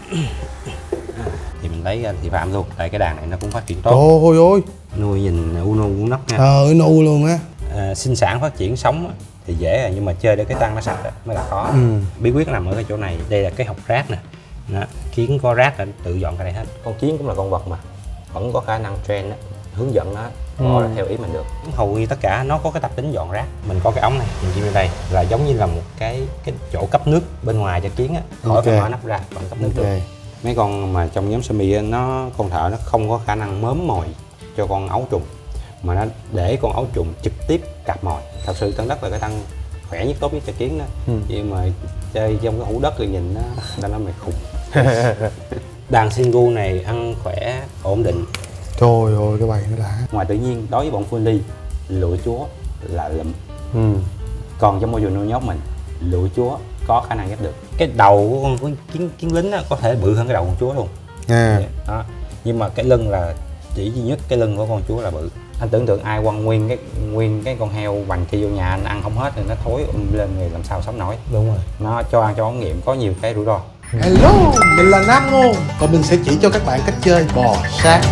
Thì mình lấy thì phạm luôn, tại cái đàn này nó cũng phát triển tốt. Ôi ôi, Nuôi nhìn u nu u nóc nha. nu luôn á. Sinh sản phát triển sống thì dễ rồi, nhưng mà chơi để cái tăng nó sạch mới là khó. Bí quyết nằm ở cái chỗ này. Đây là cái hộc rác nè. Đó, kiến có rác là tự dọn cái này hết. Con kiến cũng là con vật mà vẫn có khả năng train đó, hướng dẫn nó bỏ theo ý mình được. Hầu như tất cả nó có cái tập tính dọn rác. Mình có cái ống này, mình chim lên đây là giống như là một cái chỗ cấp nước bên ngoài cho kiến á, khỏi phải mở nắp ra còn cấp nước được. Mấy con mà trong nhóm semi nó con thợ nó không có khả năng mớm mồi cho con ấu trùng, mà nó để con ấu trùng trực tiếp cạp mồi. Thật sự Tân Đất là cái tăng khỏe nhất, tốt nhất cho kiến đó. Nhưng mà chơi trong cái hũ đất thì nhìn nó mày khùng. Đàn Singu này ăn khỏe, ổn định. Trời ơi, cái bầy nó đã. Ngoài tự nhiên, đối với bọn Fully, lụa chúa là lụm. Còn trong môi trường nuôi nhốt mình, lụa chúa có khả năng ghép được. Cái đầu của con kiến lính có thể bự hơn cái đầu con chúa luôn. Đó. Nhưng mà cái lưng là chỉ duy nhất cái lưng của con chúa là bự. Anh tưởng tượng ai quăng nguyên cái con heo bằng kia vô nhà anh ăn không hết thì nó thối lên người làm sao sống nổi. Đúng rồi. Nó cho ăn cho ống nghiệm có nhiều cái rủi ro. Hello, mình là Nam Ngôn và mình sẽ chỉ cho các bạn cách chơi bò sát.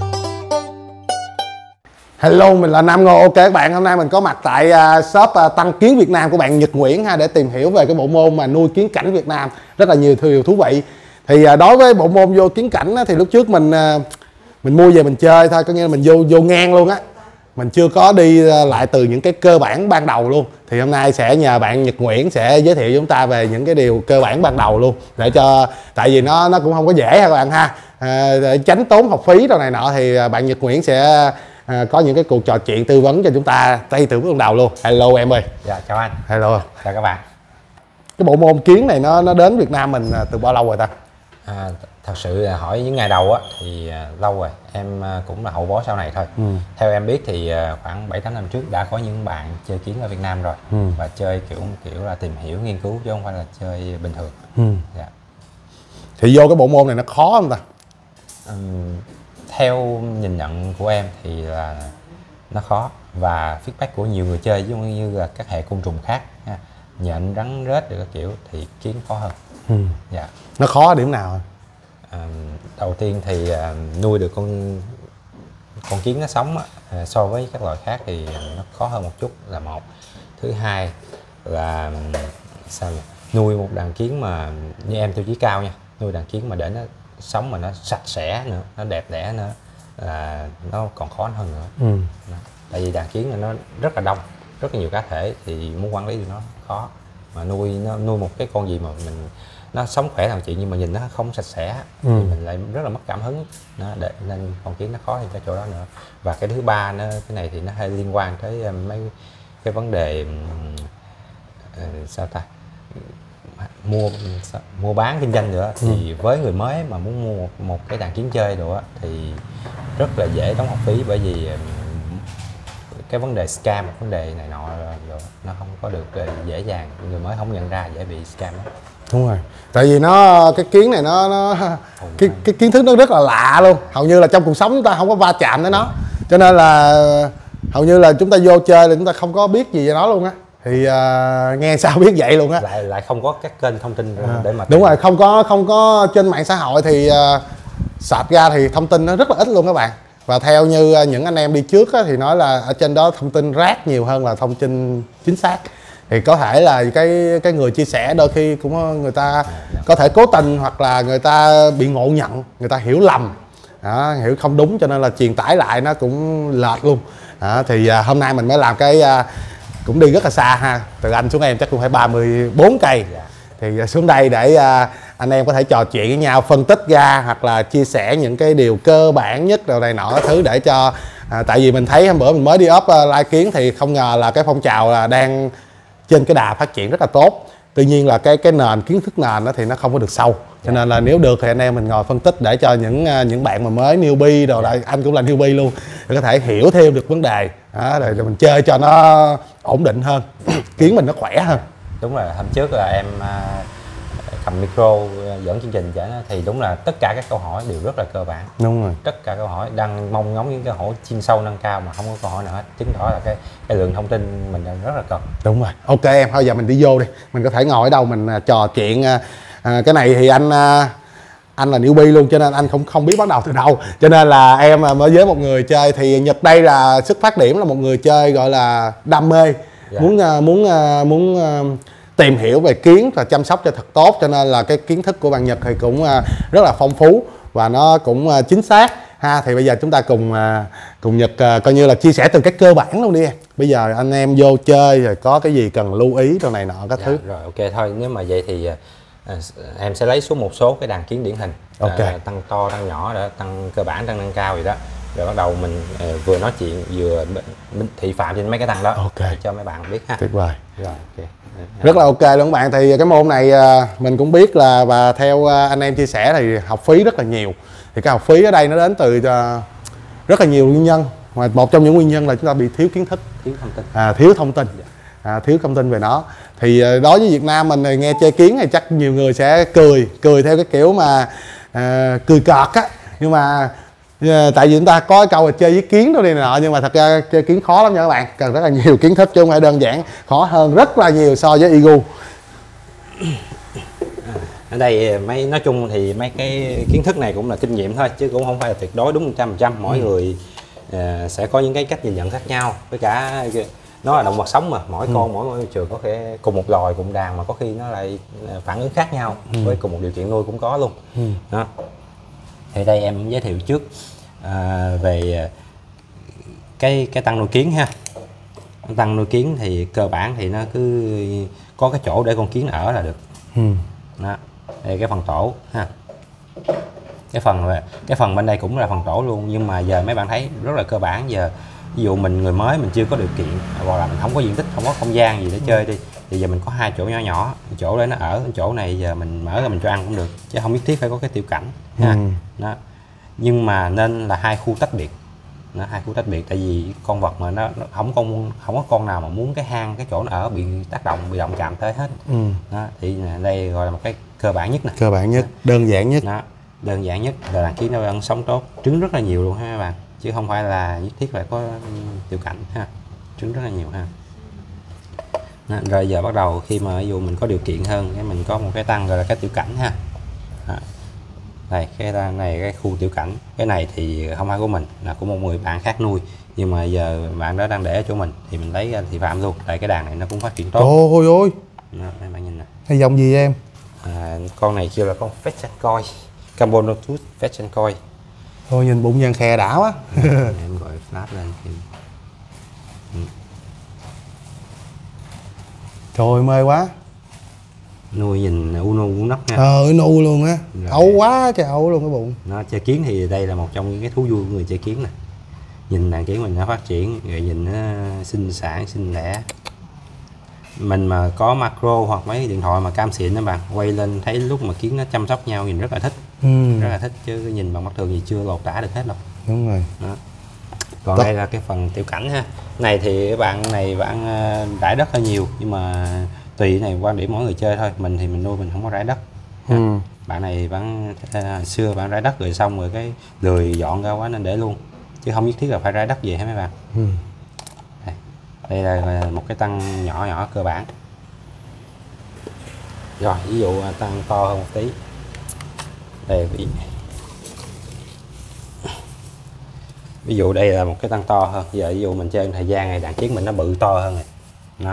Hello, mình là Nam Ngôn. Ok các bạn, hôm nay mình có mặt tại shop Tăng Kiến Việt Nam của bạn Nhật Nguyễn ha, để tìm hiểu về cái bộ môn mà nuôi kiến cảnh Việt Nam. Rất là nhiều điều thú vị. Thì đối với bộ môn vô kiến cảnh thì lúc trước mình mua về mình chơi thôi, có nghĩa là mình vô ngang luôn á. Mình chưa có đi lại từ những cái cơ bản ban đầu luôn. Thì hôm nay sẽ nhờ bạn Nhật Nguyễn sẽ giới thiệu với chúng ta về những cái điều cơ bản ban đầu luôn, để cho, tại vì nó cũng không có dễ ha các bạn ha. Để tránh tốn học phí rồi này nọ thì bạn Nhật Nguyễn sẽ có những cái cuộc trò chuyện tư vấn cho chúng ta ngay từ bước đầu luôn. Hello em ơi. Dạ chào anh. Hello. Chào các bạn. Cái bộ môn kiến này nó đến Việt Nam mình từ bao lâu rồi ta? Thật sự là hỏi những ngày đầu á thì lâu rồi, em cũng là hậu bối sau này thôi. Theo em biết thì khoảng 7-8 năm trước đã có những bạn chơi kiến ở Việt Nam rồi, và chơi kiểu là tìm hiểu nghiên cứu chứ không phải là chơi bình thường. Dạ. Thì vô cái bộ môn này nó khó không ta? Theo nhìn nhận của em thì là nó khó, và feedback của nhiều người chơi giống như là các hệ côn trùng khác nha, nhện rắn rết được các kiểu thì kiến khó hơn. Dạ. Nó khó ở điểm nào? Đầu tiên thì nuôi được con kiến nó sống so với các loài khác thì nó khó hơn một chút là một. Thứ hai là sao nhỉ? Nuôi một đàn kiến mà như em tiêu chí cao nha, nuôi đàn kiến mà để nó sống mà nó sạch sẽ nữa, nó đẹp đẽ nữa là nó còn khó hơn nữa. Tại vì đàn kiến này nó rất là đông, rất là nhiều cá thể thì muốn quản lý thì nó khó. Mà nuôi một cái con gì mà nó sống khỏe thằng chị nhưng mà nhìn nó không sạch sẽ thì mình lại rất là mất cảm hứng. Nên con kiến nó khó thì cái chỗ đó nữa. Và cái thứ ba nó cái này thì nó hơi liên quan tới mấy cái vấn đề sao ta, mua bán kinh doanh nữa. Thì với người mới mà muốn mua một cái đàn kiến chơi đồ á thì rất là dễ đóng học phí, bởi vì cái vấn đề scam, một vấn đề này nọ rồi nó không có được dễ dàng, người mới không nhận ra dễ bị scam đó. Đúng rồi, tại vì cái kiến này cái kiến thức nó rất là lạ luôn, hầu như là trong cuộc sống chúng ta không có va chạm tới nó, cho nên là hầu như là chúng ta vô chơi là chúng ta không có biết gì về nó luôn á. Thì nghe sao biết vậy luôn á. Lại không có các kênh thông tin để mà đúng rồi, không có trên mạng xã hội thì search ra thì thông tin nó rất là ít luôn các bạn. Và theo như những anh em đi trước á, thì nói là ở trên đó thông tin rác nhiều hơn là thông tin chính xác. Thì có thể là cái người chia sẻ đôi khi cũng người ta có thể cố tình, hoặc là người ta bị ngộ nhận, người ta hiểu lầm, hiểu không đúng, cho nên là truyền tải lại nó cũng lệch luôn. Thì hôm nay mình mới làm cái cũng đi rất là xa ha, từ anh xuống em chắc cũng phải 34 cây. Thì xuống đây để anh em có thể trò chuyện với nhau, phân tích ra hoặc là chia sẻ những cái điều cơ bản nhất rồi này nọ thứ để cho tại vì mình thấy hôm bữa mình mới đi up live kiến thì không ngờ là cái phong trào là đang trên cái đà phát triển rất là tốt. Tuy nhiên là cái nền kiến thức nền đó thì nó không có được sâu, cho nên là nếu được thì anh em mình ngồi phân tích để cho những bạn mà mới newbie rồi lại anh cũng là newbie luôn để có thể hiểu thêm được vấn đề rồi mình chơi cho nó ổn định hơn, kiến mình nó khỏe hơn. Đúng là hôm trước là em cầm micro dẫn chương trình thì đúng là tất cả các câu hỏi đều rất là cơ bản. Đúng rồi, tất cả câu hỏi đang mong ngóng những câu hỏi chuyên sâu nâng cao mà không có câu hỏi nào hết, chứng tỏ là cái lượng thông tin mình đang rất là cần. Đúng rồi. Ok em, thôi giờ mình đi vô đi, mình có thể ngồi ở đâu mình trò chuyện. Cái này thì anh là newbie luôn, cho nên anh không biết bắt đầu từ đâu, cho nên là em mới với một người chơi. Thì Nhật đây là xuất phát điểm là một người chơi gọi là đam mê, muốn tìm hiểu về kiến và chăm sóc cho thật tốt, cho nên là cái kiến thức của bạn Nhật thì cũng rất là phong phú và nó cũng chính xác ha. Thì bây giờ chúng ta cùng Nhật coi như là chia sẻ từ cái cơ bản luôn đi em. Bây giờ anh em vô chơi rồi có cái gì cần lưu ý trong này nọ các thứ. Rồi ok thôi, nếu mà vậy thì em sẽ lấy xuống một số cái đàn kiến điển hình, tăng to tăng nhỏ, để tăng cơ bản, tăng nâng cao gì đó, rồi bắt đầu mình vừa nói chuyện vừa thị phạm trên mấy cái tăng đó để cho mấy bạn biết ha. Tuyệt vời. Rồi ok. Rất là ok luôn các bạn. Thì cái môn này mình cũng biết là, và theo anh em chia sẻ thì học phí rất là nhiều. Thì cái học phí ở đây nó đến từ rất là nhiều nguyên nhân, mà một trong những nguyên nhân là chúng ta bị thiếu kiến thức, thiếu thông tin, thiếu thông tin về nó. Thì đối với Việt Nam mình thì nghe chơi kiến thì chắc nhiều người sẽ cười theo cái kiểu mà cười cợt á, nhưng mà tại vì chúng ta có cái câu là chơi với kiến đâu đi này nọ, nhưng mà thật ra chơi kiến khó lắm nha các bạn, cần rất là nhiều kiến thức chứ không phải đơn giản, khó hơn rất là nhiều so với Igu. Ở đây nói chung thì mấy cái kiến thức này cũng là kinh nghiệm thôi, chứ cũng không phải là tuyệt đối đúng 100%. Mỗi người sẽ có những cái cách nhìn nhận khác nhau, với cả nó là động vật sống mà, mỗi con mỗi môi trường có thể cùng một loài cùng đàn mà có khi nó lại phản ứng khác nhau, với cùng một điều kiện nuôi cũng có luôn. Đó. Thì đây em giới thiệu trước về cái tăng nuôi kiến ha. Tăng nuôi kiến thì cơ bản thì nó cứ có cái chỗ để con kiến ở là được. Đó. Đây cái phần tổ ha, cái phần bên đây cũng là phần tổ luôn, nhưng mà giờ mấy bạn thấy rất là cơ bản. Giờ ví dụ mình người mới, mình chưa có điều kiện hoặc là mình không có diện tích, không có không gian gì để chơi đi, thì giờ mình có hai chỗ nhỏ nhỏ, chỗ để nó ở, chỗ này giờ mình mở ra mình cho ăn cũng được, chứ không nhất thiết phải có cái tiểu cảnh ha. Đó. Nhưng mà nên là hai khu tách biệt, hai khu tách biệt, tại vì con vật mà nó không có con nào mà muốn cái hang, cái chỗ nó ở bị tác động, bị động chạm tới hết. Đó. Thì đây gọi là một cái cơ bản nhất nè, cơ bản nhất, đơn giản nhất. Đó. Đơn giản nhất là đàn kiến nó ăn sống tốt, trứng rất là nhiều luôn ha các bạn, chứ không phải là nhất thiết phải có tiểu cảnh ha, trứng rất là nhiều ha. Đó. Rồi giờ bắt đầu khi mà ví dụ mình có điều kiện hơn, cái mình có một cái tăng gọi là cái tiểu cảnh ha. Đó. Đây cái này cái khu tiểu cảnh, cái này thì không phải của mình, là của một người bạn khác nuôi, nhưng mà giờ bạn đó đang để ở chỗ mình thì mình lấy thị phạm luôn. Tại cái đàn này nó cũng phát triển tốt. Ôi ôi, mấy bạn nhìn nè, hay dòng gì em? Con này kêu là con Fetchankoi, Cambonotus Fetchankoi. Thôi nhìn bụng vàng khè đã quá. Em gọi flash lên thì... Trời mê quá. Nuôi nhìn u nóc nha. Nu luôn á, ấu quá trời, ấu luôn cái bụng. Nó chơi kiến thì đây là một trong những cái thú vui của người chơi kiến nè. Nhìn đàn kiến mình nó phát triển, rồi nhìn nó sinh sản, sinh đẻ. Mình mà có macro hoặc mấy điện thoại mà cam xịn đó bạn, quay lên thấy lúc mà kiến nó chăm sóc nhau nhìn rất là thích. Rất là thích, chứ nhìn bằng mắt thường thì chưa lột tả được hết đâu. Đúng rồi. Đó. Còn đây là cái phần tiểu cảnh ha. Này thì bạn rải đất hơi nhiều, nhưng mà tùy này quan điểm mỗi người chơi thôi. Mình thì mình nuôi mình không có rải đất. Bạn này bạn xưa bạn rải đất rồi xong rồi cái lười dọn ra quá nên để luôn, chứ không nhất thiết là phải rải đất về hả mấy bạn. Đây là một cái tăng nhỏ nhỏ cơ bản. Rồi ví dụ tăng to hơn một tí. Đây ví dụ đây là một cái tăng to hơn. Giờ ví dụ mình chơi thời gian này đàn kiến mình nó bự to hơn rồi. Đó.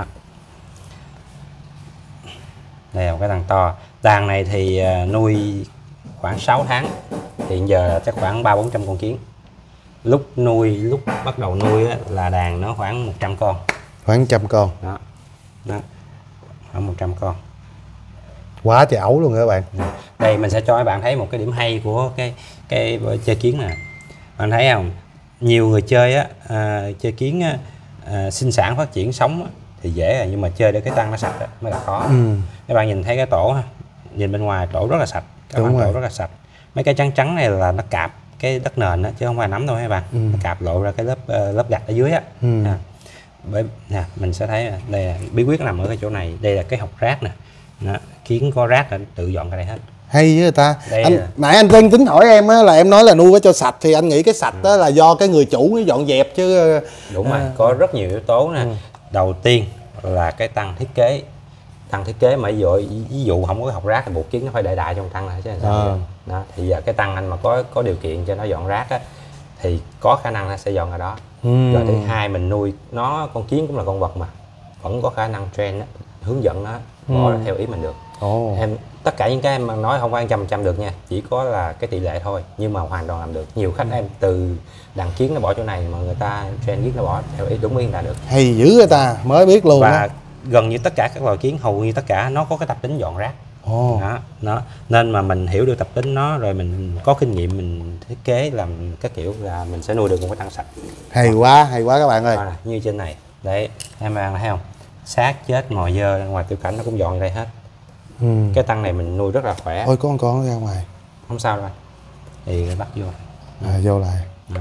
Đây là một cái tăng to. Đàn này thì nuôi khoảng 6 tháng. Hiện giờ chắc khoảng 300-400 con kiến. Lúc bắt đầu nuôi á, là đàn nó khoảng 100 con. Khoảng 100 con. Đó. Đó. Khoảng 100 con. Quá trời ấu luôn các bạn. Đây mình sẽ cho các bạn thấy một cái điểm hay của cái chơi kiến này. Bạn thấy không? Nhiều người chơi á, chơi kiến á, sinh sản phát triển sống á, thì dễ rồi, nhưng mà chơi để cái tăng nó sạch á, mới là khó. Các bạn nhìn thấy cái tổ ha, nhìn bên ngoài tổ rất là sạch, các bạn tổ rất là sạch. Mấy cái trắng trắng này là nó cạp cái đất nền á, chứ không phải nấm đâu các bạn. Nó cạp lộ ra cái lớp gạch ở dưới á. Mình sẽ thấy đây là bí quyết nằm ở cái chỗ này. Đây là cái hộc rác nè. Đó, kiến có rác là tự dọn ra đây hết. Hay với người ta. Là... Nãy anh Vân tính hỏi em á, là em nói là nuôi phải cho sạch, thì anh nghĩ cái sạch đó là do cái người chủ dọn dẹp chứ. Đúng rồi, có rất nhiều yếu tố nè. Đầu tiên là cái tăng thiết kế. tăng thiết kế mà ví dụ không có học rác thì buộc kiến nó phải để đại trong tăng này chứ sao. Đó thì giờ cái tăng anh mà có điều kiện cho nó dọn rác á thì có khả năng nó sẽ dọn ở đó. Rồi thứ hai mình nuôi nó, con kiến cũng là con vật mà vẫn có khả năng train á, hướng dẫn nó bỏ theo ý mình được. Em tất cả những cái em nói không phải 100% được nha, chỉ có là cái tỷ lệ thôi, nhưng mà hoàn toàn làm được. Nhiều khách em từ đàn kiến nó bỏ chỗ này mà người ta train kiến nó bỏ theo ý đúng ý người ta được. Hay dữ người ta mới biết luôn. Và gần như tất cả các loài kiến, hầu như tất cả nó có cái tập tính dọn rác. Đó nên mà mình hiểu được tập tính nó rồi mình có kinh nghiệm mình thiết kế làm các kiểu là mình sẽ nuôi được một cái tăng sạch. Hay quá các bạn ơi. Như trên này đấy, em đang thấy không, xác chết ngồi dơ ra ngoài tiểu cảnh nó cũng dọn ra đây hết. Cái tăng này mình nuôi rất là khỏe. Ôi có con nó ra ngoài không sao đâu thì bắt vô vô lại.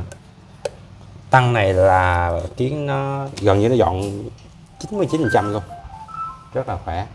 Tăng này là kiến nó gần như nó dọn 99% luôn, rất là khỏe.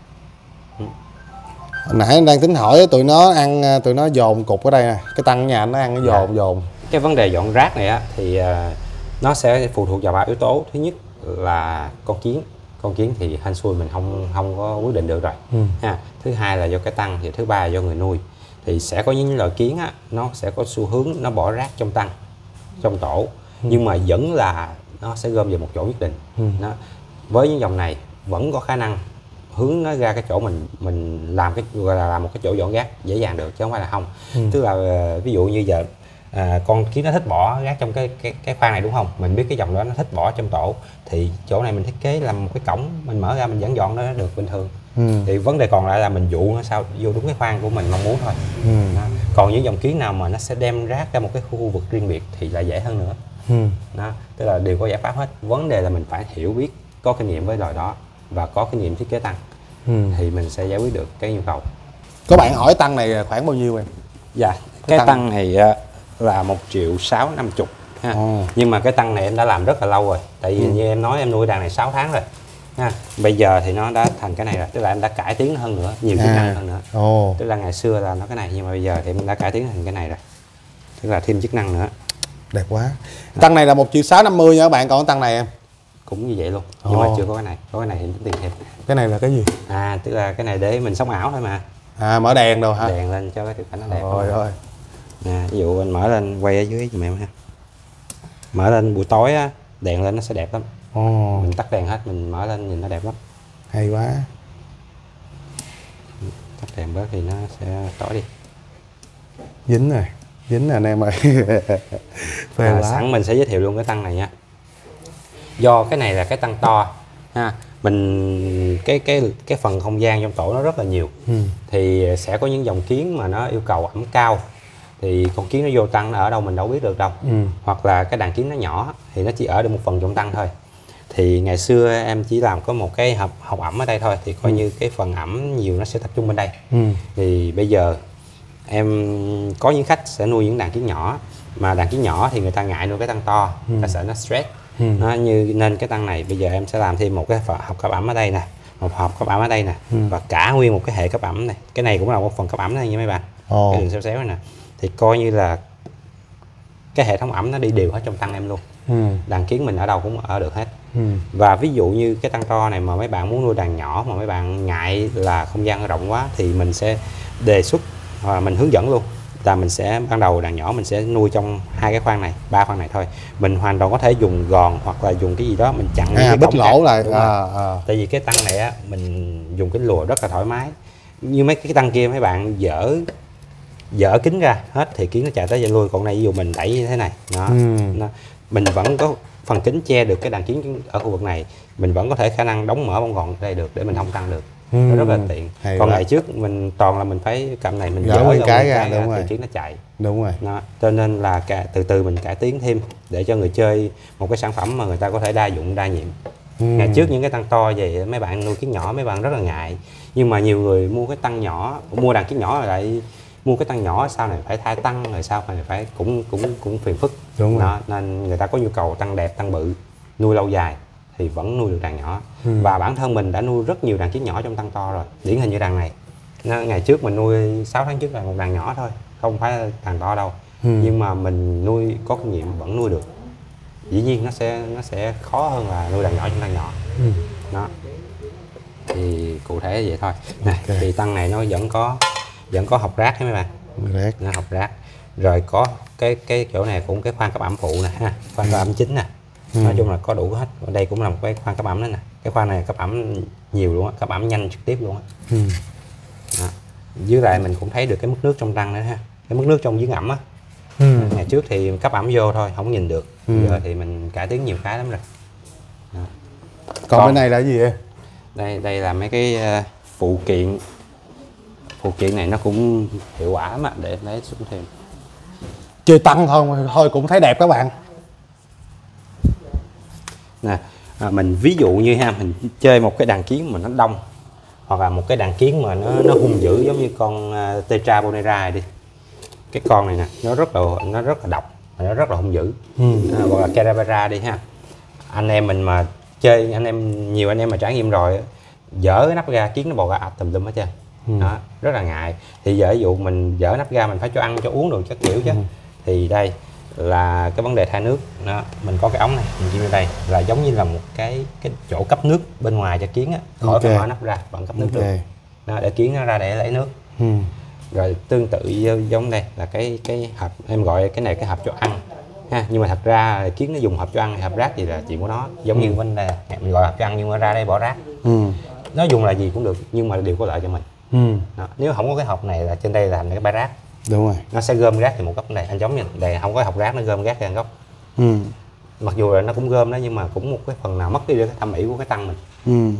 Hồi nãy anh đang tính hỏi tụi nó dồn cục ở đây nè, cái tăng nhà anh nó ăn nó dồn. Cái vấn đề dọn rác này á thì nó sẽ phụ thuộc vào 3 yếu tố. Thứ nhất là con kiến thì hên xui mình không có quyết định được rồi ha. Thứ hai là do cái tăng, thì thứ ba là do người nuôi. Thì sẽ có những loại kiến á nó sẽ có xu hướng nó bỏ rác trong tăng, trong tổ, nhưng mà vẫn là nó sẽ gom về một chỗ nhất định. Với những dòng này vẫn có khả năng hướng nó ra cái chỗ mình làm cái gọi là làm một cái chỗ dọn rác dễ dàng được chứ không phải là không. Tức là ví dụ như giờ con kiến nó thích bỏ rác trong cái khoang này đúng không, mình biết cái dòng đó nó thích bỏ trong tổ thì chỗ này mình thiết kế làm một cái cổng, mình mở ra mình vẫn dọn nó được bình thường. Thì vấn đề còn lại là mình dụ nó sao vô đúng cái khoang của mình mong muốn thôi. Còn những dòng kiến nào mà nó sẽ đem rác ra một cái khu vực riêng biệt thì lại dễ hơn nữa. Tức là đều có giải pháp hết, vấn đề là mình phải hiểu biết, có kinh nghiệm với loài đó và có kinh nghiệm thiết kế tăng thì mình sẽ giải quyết được cái nhu cầu. Có bạn hỏi tăng này khoảng bao nhiêu em? Dạ, cái tăng này là 1.650.000 ha. Nhưng mà cái tăng này em đã làm rất là lâu rồi, tại vì như em nói em nuôi đàn này 6 tháng rồi ha. Bây giờ thì nó đã thành cái này rồi, tức là em đã cải tiến hơn nữa, nhiều chức năng hơn nữa. Tức là ngày xưa là nó cái này, nhưng mà bây giờ thì em đã cải tiến thành cái này rồi, tức là thêm chức năng nữa. Đẹp quá. Tăng này là 1.650.000 nha các bạn, còn tăng này em cũng như vậy luôn, nhưng mà chưa có cái này, có cái này thì tính tiền thêm. Cái này là cái gì? Tức là cái này để mình sống ảo thôi mà. Mở đèn đâu hả? Đèn lên cho cái tiểu cảnh nó đẹp. Rồi. Ví dụ anh mở lên quay ở dưới giùm em ha. Mở lên buổi tối á, đèn lên nó sẽ đẹp lắm. Mình tắt đèn hết, mình mở lên nhìn nó đẹp lắm. Hay quá. Tắt đèn bớt thì nó sẽ tối đi. Dính rồi anh em ơi. Sẵn mình sẽ giới thiệu luôn cái tăng này nha. Do cái này là cái tăng to ha, mình cái phần không gian trong tổ nó rất là nhiều. Thì sẽ có những dòng kiến mà nó yêu cầu ẩm cao thì con kiến nó vô tăng nó ở đâu mình đâu biết được đâu. Hoặc là cái đàn kiến nó nhỏ thì nó chỉ ở được một phần trong tăng thôi. Thì ngày xưa em chỉ làm có một cái hộc ẩm ở đây thôi, thì coi như cái phần ẩm nhiều nó sẽ tập trung bên đây. Thì bây giờ em có những khách sẽ nuôi những đàn kiến nhỏ, mà đàn kiến nhỏ thì người ta ngại nuôi cái tăng to, ta sợ nó stress. Nên cái tăng này bây giờ em sẽ làm thêm một cái hộp cấp ẩm ở đây nè, một hộp cấp ẩm ở đây nè, và cả nguyên một cái hệ cấp ẩm này. Cái này cũng là một phần cấp ẩm này nha mấy bạn. Cái đường xéo xéo này nè, thì coi như là cái hệ thống ẩm nó đi đều hết trong tăng em luôn. Đàn kiến mình ở đâu cũng ở được hết. Và ví dụ như cái tăng to này mà mấy bạn muốn nuôi đàn nhỏ mà mấy bạn ngại là không gian rộng quá thì mình sẽ đề xuất hoặc là mình hướng dẫn luôn là mình sẽ ban đầu đàn nhỏ mình sẽ nuôi trong 2 cái khoang này, 3 khoang này thôi. Mình hoàn toàn có thể dùng gòn hoặc là dùng cái gì đó mình chặn cái bít lỗ lại. Tại vì cái tăng này á mình dùng cái lùa rất là thoải mái. Như mấy cái tăng kia mấy bạn dỡ kính ra hết thì kiến nó chạy tới lui, còn này ví dụ mình đẩy như thế này mình vẫn có phần kính che được cái đàn kiến ở khu vực này, mình vẫn có thể khả năng đóng mở bông gòn ở đây được để mình không tăng được. Nó rất là tiện. Còn ngày trước mình toàn là mình phải cầm này mình dỡ cái ra thì kiến nó chạy. Đúng rồi. Cho nên là từ từ mình cải tiến thêm để cho người chơi một cái sản phẩm mà người ta có thể đa dụng đa nhiệm. Ngày trước những cái tăng to vậy mấy bạn nuôi kiến nhỏ mấy bạn rất là ngại, nhưng mà nhiều người mua cái tăng nhỏ, mua đàn kiến nhỏ rồi lại mua cái tăng nhỏ, sau này phải thay tăng, rồi sau này phải cũng phiền phức. Đúng rồi. Nên người ta có nhu cầu tăng đẹp, tăng bự, nuôi lâu dài thì vẫn nuôi được đàn nhỏ. Và bản thân mình đã nuôi rất nhiều đàn kiến nhỏ trong tăng to rồi, điển hình như đàn này. Ngày trước mình nuôi 6 tháng trước là một đàn nhỏ thôi, không phải là đàn to đâu. Nhưng mà mình nuôi có kinh nghiệm vẫn nuôi được. Dĩ nhiên nó sẽ khó hơn là nuôi đàn nhỏ trong đàn nhỏ. Thì cụ thể vậy thôi. Này, thì tăng này nó vẫn có hộc rác mấy bạn, nó hộc rác, rồi có cái chỗ này cũng cái khoang cấp ẩm phụ nè ha, khoang cấp ẩm chính nè, nói chung là có đủ hết. Ở đây cũng là một cái khoang cấp ẩm đó nè, cái khoang này cấp ẩm nhiều luôn á, cấp ẩm nhanh trực tiếp luôn á. Dưới lại mình cũng thấy được cái mức nước trong tăng nữa ha, cái mức nước trong giếng ẩm á. Ngày trước thì cấp ẩm vô thôi không nhìn được, giờ thì mình cải tiến nhiều cái lắm rồi. Đó. Còn bên này là cái gì em? Đây là mấy cái phụ kiện này nó cũng hiệu quả mà, để lấy xuống thêm. Chơi tăng thôi cũng thấy đẹp các bạn. Nè, mình ví dụ như ha, mình chơi một cái đàn kiến mà nó đông, hoặc là một cái đàn kiến mà nó hung dữ giống như con Tetra Bonera đi. Cái con này nè, nó rất là độc, nó rất là hung dữ. Hoặc là Carabera đi ha. Anh em mình mà chơi, nhiều anh em mà trải nghiệm rồi, dỡ cái nắp ga kiến nó bò ra ập tùm lum hết trơn. Đó, rất là ngại. Thì giờ ví dụ mình dỡ nắp ga mình phải cho ăn cho uống rồi các kiểu chứ. Thì đây là cái vấn đề thay nước đó. Mình có cái ống này, mình chim ở đây là giống như là một cái chỗ cấp nước bên ngoài cho kiến á, khỏi phải mở nắp ra vẫn cấp nước được đó, để kiến nó ra để lấy nước. Rồi tương tự giống đây là cái hộp, em gọi cái này cái hộp cho ăn ha, nhưng mà thật ra kiến nó dùng hộp cho ăn hay hộp rác gì là chuyện của nó, giống như bên đây mình gọi hộp cho ăn nhưng mà ra đây bỏ rác. Nó dùng là gì cũng được nhưng mà đều có lợi cho mình. Đó. Nếu không có cái hộp này là trên đây là thành cái bãi rác. Đúng rồi, nó sẽ gom rác thì một góc này, anh giống như đây không có hộp rác nó gom rác thì một góc. Mặc dù là nó cũng gom đó nhưng mà cũng một cái phần nào mất đi cái thẩm mỹ của cái tăng mình.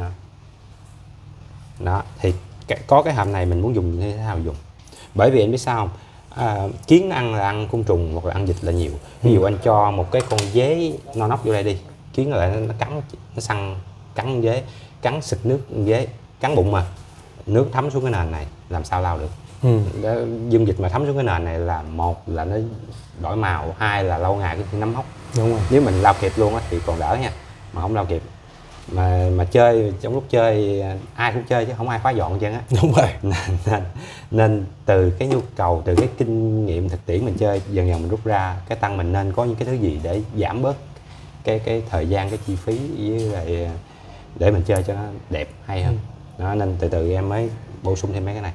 Đó thì có cái hộp này mình muốn dùng như thế nào dùng, bởi vì anh biết sao không, kiến ăn là ăn côn trùng hoặc là ăn dịch là nhiều. Ví dụ anh cho một cái con dế no nóc vô đây đi, kiến lại nó cắn, nó săn cắn dế, cắn xịt nước dế, cắn bụng mà nước thấm xuống cái nền này làm sao lau được. Dương dịch mà thấm xuống cái nền này là một là nó đổi màu, hai là lâu ngày cái nấm mốc. Đúng rồi. Nếu mình lau kịp luôn á thì còn đỡ nha, mà không lau kịp mà chơi trong lúc chơi ai cũng chơi chứ không ai khóa dọn chân á. Đúng rồi. Nên từ cái nhu cầu, từ cái kinh nghiệm thực tiễn mình chơi dần dần mình rút ra cái tăng mình nên có những cái thứ gì để giảm bớt cái thời gian, cái chi phí với lại để mình chơi cho nó đẹp hay hơn. Đó, nên từ từ em mới bổ sung thêm mấy cái này.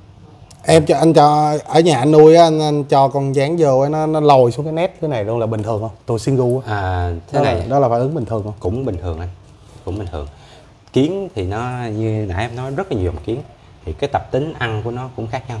Anh cho ở nhà anh nuôi á, anh cho con dán vô ấy, nó lồi xuống cái nét thế này luôn là bình thường không? Tôi Singu á. Thế này đó là phản ứng bình thường không? Cũng bình thường anh, cũng bình thường. Kiến thì nó như nãy em nói rất là nhiều dòng kiến, thì cái tập tính ăn của nó cũng khác nhau.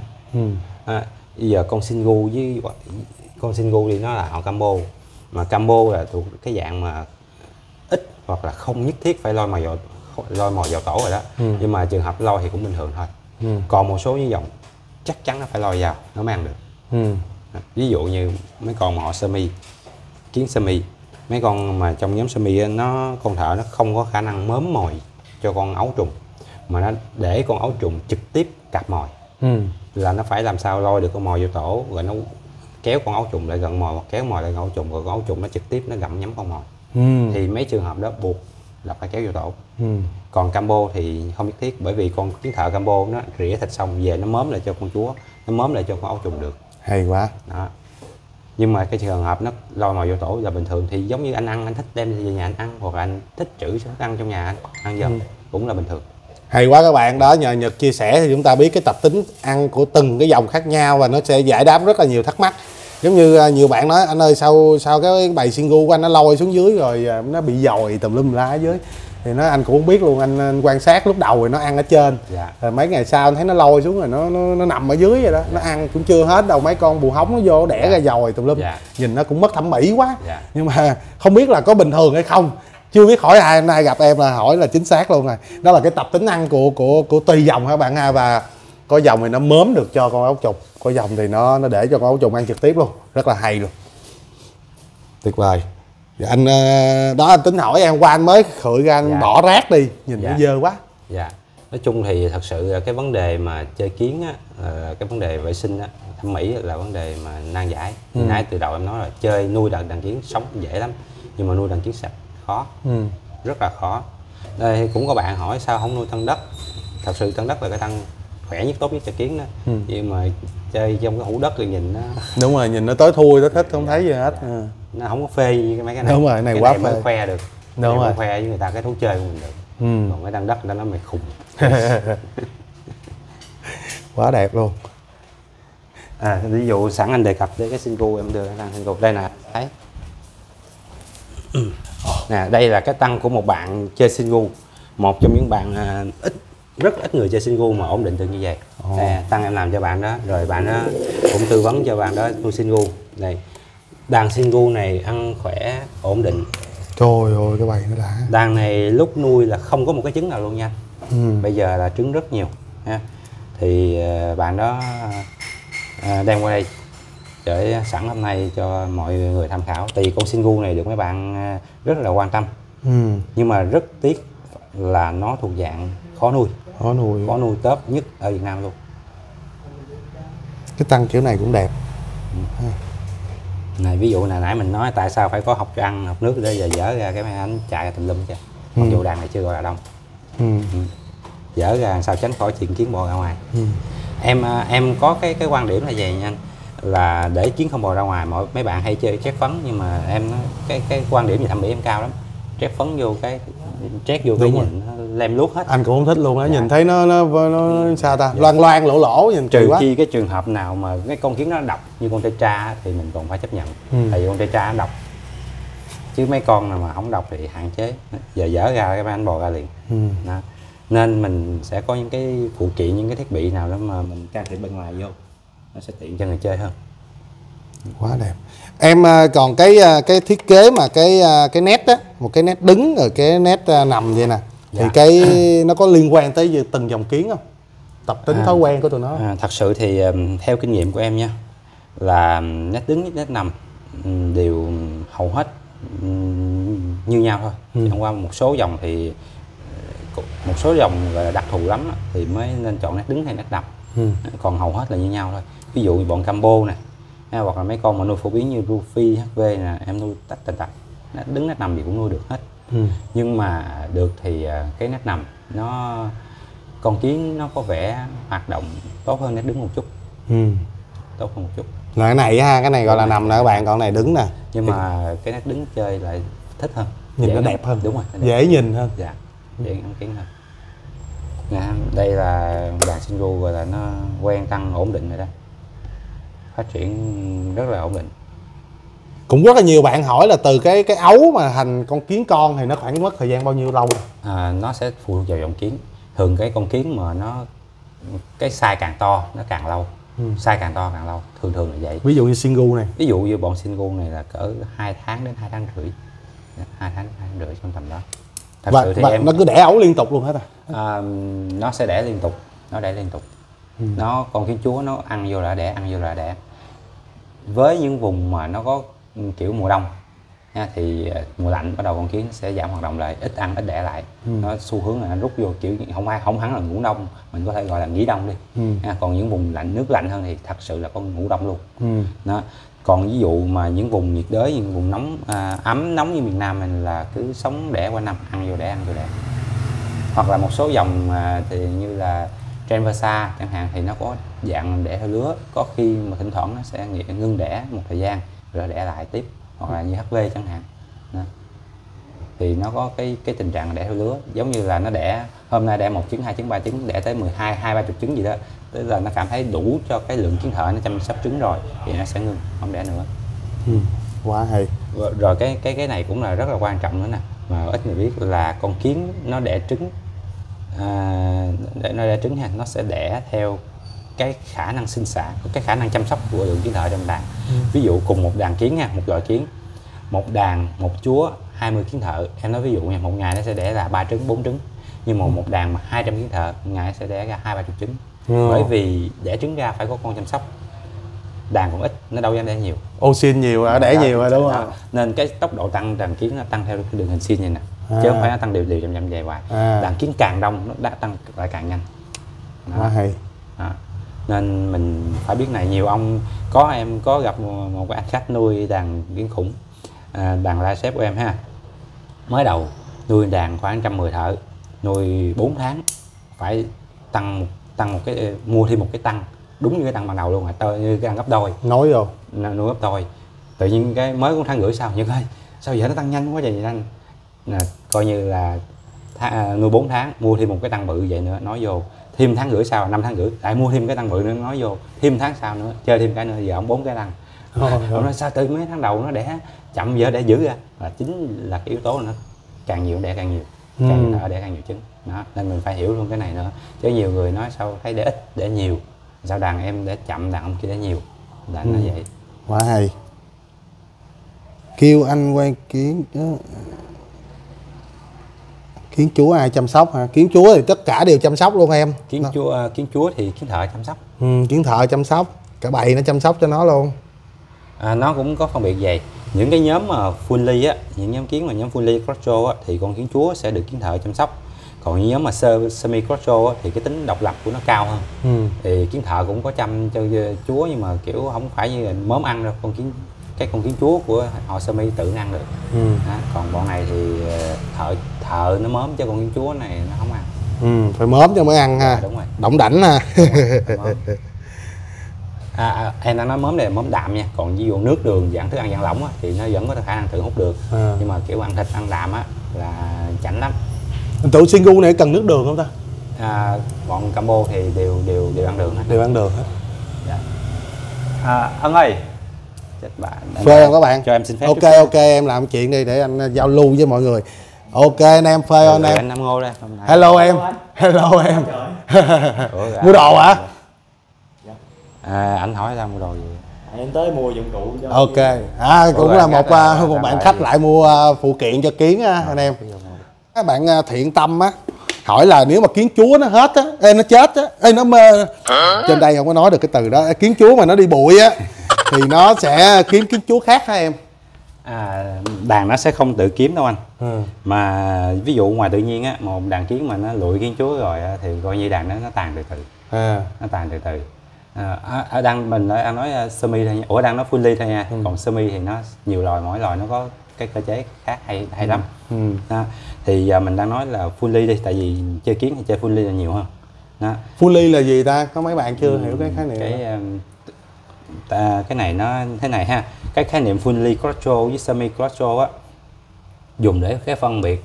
Bây giờ con Singu với con Singu thì nó là họ Cambo, mà Cambo là thuộc cái dạng mà ít hoặc là không nhất thiết phải lôi mồi vào tổ rồi đó. Nhưng mà trường hợp lôi thì cũng bình thường thôi. Còn một số những dòng chắc chắn nó phải lôi vào nó mới ăn được. Ví dụ như mấy con mà họ sơ mi, kiến sơ mi, mấy con mà trong nhóm sơ mi con thợ nó không có khả năng mớm mồi cho con ấu trùng, mà nó để con ấu trùng trực tiếp cạp mồi. Là nó phải làm sao lôi được con mồi vô tổ, rồi nó kéo con ấu trùng lại gần mồi, hoặc kéo mồi lại gần ấu trùng, rồi con ấu trùng nó trực tiếp nó gặm nhấm con mồi. Thì mấy trường hợp đó buộc là phải kéo vô tổ. Còn Cambo thì không nhất thiết, bởi vì con kiến thợ Cambo nó rỉa thịt xong về nó mớm lại cho con chúa, nó mớm lại cho con ấu trùng được. Hay quá. Đó. Nhưng mà cái trường hợp nó lôi mồi vô tổ là bình thường, thì giống như anh thích đem về nhà anh ăn, hoặc là anh thích trữ thức ăn trong nhà anh ăn dần cũng là bình thường. Hay quá các bạn, đó nhờ Nhật chia sẻ thì chúng ta biết cái tập tính ăn của từng cái dòng khác nhau, và nó sẽ giải đáp rất là nhiều thắc mắc. Giống như nhiều bạn nói anh ơi sao cái bầy Singu của anh nó lôi xuống dưới rồi nó bị dòi tùm lum lá ở dưới, thì nó anh cũng không biết luôn. Anh quan sát lúc đầu thì nó ăn ở trên, rồi mấy ngày sau anh thấy nó lôi xuống rồi nó nằm ở dưới vậy đó. Nó ăn cũng chưa hết đâu, mấy con bù hóng nó vô đẻ ra dòi tùm lum. Nhìn nó cũng mất thẩm mỹ quá. Nhưng mà không biết là có bình thường hay không, chưa biết hỏi ai. Hôm nay gặp em là hỏi là chính xác luôn rồi. Đó là cái tập tính ăn của tùy dòng các bạn ha. Và có dòng thì nó mớm được cho con ấu trùng, có dòng thì nó để cho con ấu trùng ăn trực tiếp luôn, rất là hay luôn, tuyệt vời. Anh đó anh tính hỏi em qua anh mới khựi ra anh bỏ rác đi, nhìn nó dơ quá. Nói chung thì thật sự cái vấn đề mà chơi kiến á, cái vấn đề vệ sinh á, thẩm mỹ là vấn đề mà nan giải. Nãy từ đầu em nói là chơi nuôi đàn kiến sống dễ lắm, nhưng mà nuôi đàn kiến sạch khó, rất là khó. Đây cũng có bạn hỏi sao không nuôi tăng đất. Thật sự tăng đất là cái tăng khỏe nhất, tốt nhất cho kiến đó. Nhưng mà chơi trong cái hũ đất thì nhìn nó đúng rồi, nhìn nó tối thui, nó thích không thấy gì hết. Nó không có phê như mấy cái này. Đúng rồi, này cái quá này phê. mới khoe được. Đúng rồi, khoe với người ta cái thú chơi của mình được. Còn cái đăng đất đó nó mày khùng. Quá đẹp luôn. Ví dụ sẵn anh đề cập tới cái Singu, em đưa cái tăng Singu đây nè, thấy nè, đây là cái tăng của một bạn chơi Singu, một trong những bạn rất ít người chơi Singu mà ổn định được như vậy. Đây, tăng em làm cho bạn đó, rồi bạn đó cũng tư vấn cho bạn đó nuôi Singu. Đây, đàn Singu này ăn khỏe ổn định. Trời ơi cái bầy nó đã. Đàn này lúc nuôi là không có một cái trứng nào luôn nha. Bây giờ là trứng rất nhiều ha. Thì bạn đó đem qua đây để sẵn hôm nay cho mọi người tham khảo. Thì con Singu này được mấy bạn rất là quan tâm. Nhưng mà rất tiếc là nó thuộc dạng khó nuôi. Khó nuôi top nhất ở Việt Nam luôn. Cái tăng kiểu này cũng đẹp. Này ví dụ là nãy mình nói tại sao phải có học cho ăn, học nước để giờ dở ra cái mấy anh chạy ra tùm lum chứ. Mặc dù đàn này chưa gọi là đông. Dở ra sao tránh khỏi chuyện kiến bò ra ngoài. Em có cái quan điểm là vậy nha anh, là để kiến không bò ra ngoài. Mấy bạn hay chơi trét phấn, nhưng mà em nói cái quan điểm về thẩm mỹ em cao lắm. Trét phấn vô cái nhìn nó lem luốc hết. Anh cũng không thích luôn á. Nhìn thấy nó sao ta, loang lỗ lỗ nhìn trừ quá. khi cái trường hợp nào mà cái con kiến nó độc như con tê tra thì mình còn phải chấp nhận. Tại vì con tê tra nó độc, chứ mấy con nào mà không độc thì hạn chế. Giờ dở ra cái anh bò ra liền. Đó. Nên mình sẽ có những cái phụ kiện, những cái thiết bị nào đó mà mình can thiệp bên ngoài vô, nó sẽ tiện cho người chơi hơn. Quá đẹp. Em còn cái thiết kế mà cái nét á, một cái nét đứng rồi cái nét nằm vậy nè. Thì cái nó có liên quan tới từng dòng kiến không? Tập tính thói quen của tụi nó. Thật sự thì theo kinh nghiệm của em nha, là nét đứng với nét nằm đều hầu hết như nhau thôi. Chẳng qua một số dòng thì gọi là đặc thù lắm thì mới nên chọn nét đứng hay nét nằm. Còn hầu hết là như nhau thôi. Ví dụ bọn Cambo này, hoặc là mấy con mà nuôi phổ biến như Rufi, HV nè, em nuôi tách nét đứng nét nằm gì cũng nuôi được hết. Nhưng mà được thì cái nét nằm con kiến nó có vẻ hoạt động tốt hơn nét đứng một chút. Tốt hơn một chút. Là cái này ha, cái này gọi là nằm nè các bạn, còn này đứng nè. Nhưng mà cái nét đứng chơi lại thích hơn, nhìn nó đẹp hơn. Đúng rồi, dễ nhìn hơn. Dạ, dễ ngắm kiến hơn. Nha, đây là đàn Singu gọi là nó quen tăng ổn định rồi đó, phát triển rất là ổn định. Cũng rất là nhiều bạn hỏi là từ cái ấu mà thành con kiến con thì nó khoảng mất thời gian bao nhiêu lâu? Nó sẽ phụ thuộc vào dòng kiến. Thường cái con kiến mà cái size càng to nó càng lâu. Size càng to càng lâu, thường là vậy. Ví dụ như Singu này. Ví dụ như bọn Singu này là cỡ 2 tháng đến 2 tháng rưỡi. 2 tháng rưỡi trong tầm đó. Thật sự thì nó cứ đẻ ấu liên tục luôn hết à? Nó sẽ đẻ liên tục. Con kiến chúa nó ăn vô là đẻ. Với những vùng mà nó có kiểu mùa đông nha, thì mùa lạnh bắt đầu con kiến sẽ giảm hoạt động lại, ít ăn ít đẻ lại. Nó xu hướng là nó rút vô kiểu không hẳn là ngủ đông, mình có thể gọi là nghỉ đông đi. Còn những vùng nước lạnh hơn thì thật sự là con ngủ đông luôn. Đó. Còn ví dụ mà những vùng nhiệt đới, những vùng nóng ấm nóng như miền Nam mình là cứ sống đẻ qua năm, ăn vô đẻ. Hoặc là một số dòng thì như là Trenversa chẳng hạn thì nó có dạng đẻ theo lứa, có khi mà thỉnh thoảng nó sẽ ngưng đẻ một thời gian rồi đẻ lại tiếp, hoặc là như HV chẳng hạn. Đó. Thì nó có cái tình trạng đẻ theo lứa, giống như là nó đẻ hôm nay đẻ 1 trứng, 2 trứng, 3 trứng, đẻ tới 12, 20, 30 trứng gì đó, tức là nó cảm thấy đủ cho cái lượng kiến thợ nó chăm sóc trứng rồi thì nó sẽ ngưng, không đẻ nữa. Quá hay. Rồi cái này cũng là rất là quan trọng nữa nè, mà ít người biết là con kiến nó đẻ trứng, để nó đẻ trứng ha, nó sẽ đẻ theo cái khả năng sinh sản, cái khả năng chăm sóc của lượng kiến thợ trong đàn. Ví dụ cùng một đàn kiến nha, một loại kiến, một đàn một chúa 20 kiến thợ, em nói ví dụ nha, một ngày nó sẽ đẻ là 3 trứng 4 trứng, nhưng mà một đàn mà 200 kiến thợ một ngày sẽ đẻ ra 20-30 trứng. Bởi vì đẻ trứng ra phải có con chăm sóc, đàn còn ít nó đâu dám đẻ nhiều, oxy nhiều rồi, đẻ nhiều rồi đúng không? Nên cái tốc độ tăng đàn kiến nó tăng theo cái đường hình sin này nè, chứ không phải nó tăng đều chậm dài hoài. Đàn kiến càng đông nó đã tăng lại càng nhanh. Quá hay. Nên mình phải biết này. Nhiều ông em có gặp một anh khách nuôi đàn kiến khủng, đàn lai xếp của em ha, mới đầu nuôi đàn khoảng 110 thợ, nuôi 4 tháng phải tăng một cái, mua thêm một cái tăng đúng như cái tăng ban đầu luôn, như cái tăng gấp đôi, nói rồi nuôi gấp đôi. Tự nhiên cái mới 1 tháng rưỡi sau, nhưng ơi sao giờ nó tăng nhanh quá vậy anh, coi như là nuôi 4 tháng mua thêm một cái tăng bự vậy nữa nói vô, thêm tháng rưỡi sau 5 tháng rưỡi lại mua thêm cái tăng bự nữa nói vô, thêm tháng sau nữa chơi thêm cái nữa, giờ ông 4 cái tăng. Ông nói sao từ mấy tháng đầu nó đẻ chậm, giờ đẻ dữ ra, và chính là cái yếu tố nó càng nhiều đẻ càng nhiều, càng nhiều nở đẻ càng nhiều trứng đó, nên mình phải hiểu luôn cái này nữa. Chứ nhiều người nói sao thấy đẻ ít đẻ nhiều, sao đàn em đẻ chậm đàn ông kia đẻ nhiều, là nó vậy. Quá hay. Kêu anh quay kiến kiến chúa ai chăm sóc hả? Kiến chúa thì tất cả đều chăm sóc luôn em. Kiến chúa thì kiến thợ chăm sóc. Kiến thợ chăm sóc, cả bầy nó chăm sóc cho nó luôn. Nó cũng có phân biệt về những cái nhóm mà fully á, những nhóm kiến mà nhóm fully control á, thì con kiến chúa sẽ được kiến thợ chăm sóc. Còn những nhóm mà semi control á, thì cái tính độc lập của nó cao hơn. Thì kiến thợ cũng có chăm cho chúa, nhưng mà kiểu không phải như là mớm ăn đâu, con kiến chúa của họ semi tự ăn được. Còn bọn này thì thợ nó mớm, cho con kiến chúa này nó không ăn. Phải mớm cho mới ăn ha. Đúng rồi. Động đảnh ha. Em đang nói mớm này là mớm đạm nha, còn ví dụ nước đường dạng thức ăn dạng lỏng á, thì nó vẫn có khả năng tự hút được. Nhưng mà kiểu ăn thịt ăn đạm á là chảnh lắm. Tụi Singu này cần nước đường không ta? Bọn Cambo thì đều ăn đường hết. Đều ăn đường hết. Dạ. Ân ơi, phê không các bạn? Cho em xin phép. Ok em làm chuyện đi để anh giao lưu với mọi người. Ok anh em, phê không em? Anh Nam Ngô đây. Hello em. Hello em. Mua đồ hả? Anh hỏi ra mua đồ gì? Em tới mua dụng cụ cho. Ok. Cũng là một bạn khách lại mua phụ kiện cho kiến anh em. Các bạn thiện tâm á hỏi là nếu mà kiến chúa nó hết á, nó chết á, nó mơ. Trên đây không có nói được cái từ đó. Kiến chúa mà nó đi bụi á thì nó sẽ kiếm kiến chúa khác hả em? Đàn nó sẽ không tự kiếm đâu anh. Mà ví dụ ngoài tự nhiên á, một đàn kiến mà nó lụi kiến chúa rồi á, thì coi như đàn nó tàn từ từ. Nó tàn từ từ. Ở đăng mình đang nói semi thôi nha. Ủa đang nói fully thôi nha. Còn semi thì nó nhiều loài, mỗi loài nó có cái cơ chế khác hay lắm. Thì giờ mình đang nói là fully đi, tại vì chơi kiến thì chơi fully là nhiều hơn. Fully là gì ta? Có mấy bạn chưa hiểu cái khái niệm. Cái này nó thế này ha. Cái khái niệm fully control với semi control á, dùng để cái phân biệt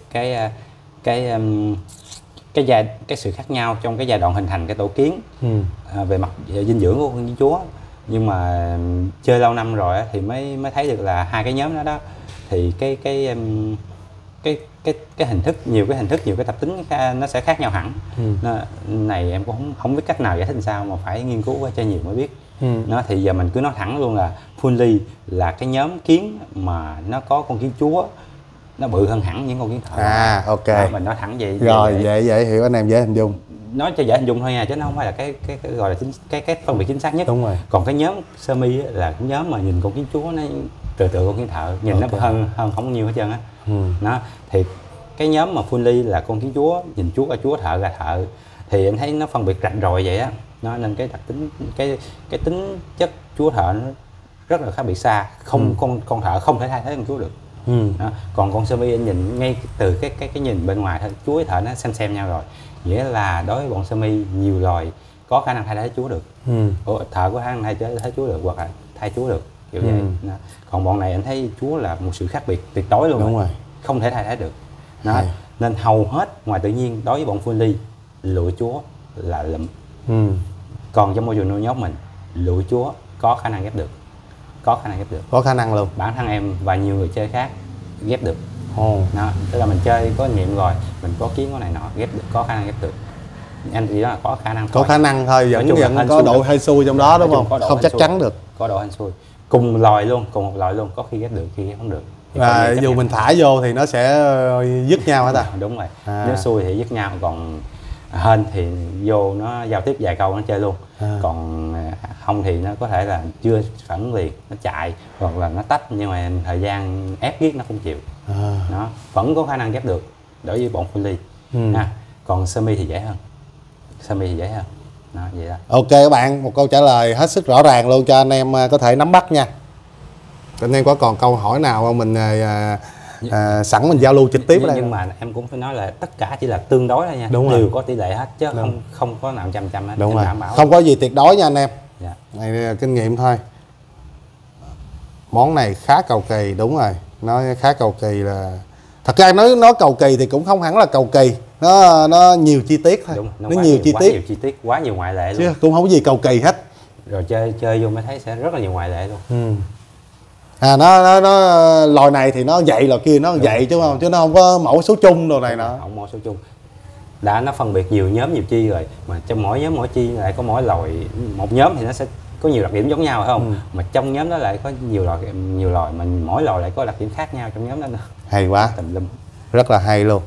cái sự khác nhau trong cái giai đoạn hình thành cái tổ kiến về mặt dinh dưỡng của con kiến chúa. Nhưng mà chơi lâu năm rồi á, thì mới thấy được là hai cái nhóm đó thì cái hình thức, nhiều cái tập tính nó sẽ khác nhau hẳn. Này em cũng không biết cách nào giải thích làm sao, mà phải nghiên cứu qua cho nhiều mới biết. Thì giờ mình cứ nói thẳng luôn là fully là cái nhóm kiến mà nó có con kiến chúa nó bự hơn hẳn những con kiến thợ. Ok. Mình nói thẳng vậy. Rồi dễ hiểu, anh em dễ hình dung. Nói cho dễ hình dung thôi nha, chứ nó không phải là cái gọi là cái phân biệt chính xác nhất. Đúng rồi. Còn cái nhóm semi là cái nhóm mà nhìn con kiến chúa nó tựa con kiến thợ, nhìn nó hơn không nhiều hết trơn á. Thì cái nhóm mà fully là con kiến chúa nhìn chúa ra chúa, thợ ra thợ, thì em thấy nó phân biệt rạch ròi vậy á. Nên cái đặc tính cái tính chất chúa thợ nó rất là khác biệt xa. Con thợ không thể thay thế con chúa được. Còn con semi anh nhìn ngay từ cái nhìn bên ngoài thôi, chúa với thợ nó xem nhau rồi, nghĩa là đối với bọn semi nhiều loài có khả năng thay thế chúa được. Thợ có khả năng thay thế chúa được, hoặc là thay chúa được kiểu vậy. Còn bọn này anh thấy chúa là một sự khác biệt tuyệt đối luôn. Đúng rồi. Không thể thay thế được. Nên hầu hết ngoài tự nhiên đối với bọn fully lụi chúa là lụm. Còn trong môi trường nuôi nhốt mình, lụi chúa có khả năng ghép được. Có khả năng luôn. Bản thân em và nhiều người chơi khác ghép được. Tức là mình chơi có kinh nghiệm rồi, mình có kiến có này nọ, ghép được, có khả năng ghép được. Anh thì đó là có khả năng thôi. Có khả năng thôi, vẫn có độ hên xui trong đó đúng không? Không chắc chắn được. Có độ hên xui. Cùng một loài luôn, có khi ghép được, khi ghép không được. Dù mình thả vô thì nó sẽ dứt nhau hả ta? Đúng rồi. Nếu xui thì dứt nhau, còn hên thì vô nó giao tiếp vài câu nó chơi luôn. Còn không thì nó có thể là chưa phản ứng liền, nó chạy hoặc là nó tách, nhưng mà thời gian ép giết nó không chịu. Nó vẫn có khả năng ghép được đối với bọn fully. Còn semi thì dễ hơn. Vậy đó. Ok các bạn, một câu trả lời hết sức rõ ràng luôn cho anh em có thể nắm bắt nha. Anh em có còn câu hỏi nào không mình sẵn mình giao lưu trực tiếp ở đây. Nhưng mà em cũng phải nói là tất cả chỉ là tương đối thôi nha. Đều có tỷ lệ hết chứ không có nào trăm hết. Đúng rồi. Không có gì tuyệt đối nha anh em. Này là kinh nghiệm thôi. Món này khá cầu kỳ, đúng rồi. Nói khá cầu kỳ là Thật ra nó cầu kỳ thì cũng không hẳn là cầu kỳ, nó nhiều chi tiết thôi. Đúng, nó nhiều chi tiết. Quá nhiều chi tiết, quá nhiều ngoại lệ luôn. Chứ cũng không có gì cầu kỳ hết. Rồi chơi vô mới thấy sẽ rất là nhiều ngoại lệ luôn. Nó lòi này thì nó vậy, lòi kia nó vậy chứ không, chứ nó không có mẫu số chung đồ này nọ. Không mẫu số chung. Nó phân biệt nhiều nhóm nhiều chi rồi, mà trong mỗi nhóm mỗi chi lại có mỗi loại. Một nhóm thì nó sẽ có nhiều đặc điểm giống nhau phải không? Mà trong nhóm đó lại có nhiều loại mà mỗi loại lại có đặc điểm khác nhau trong nhóm đó nữa. Hay quá, Tùm lum. rất là hay luôn.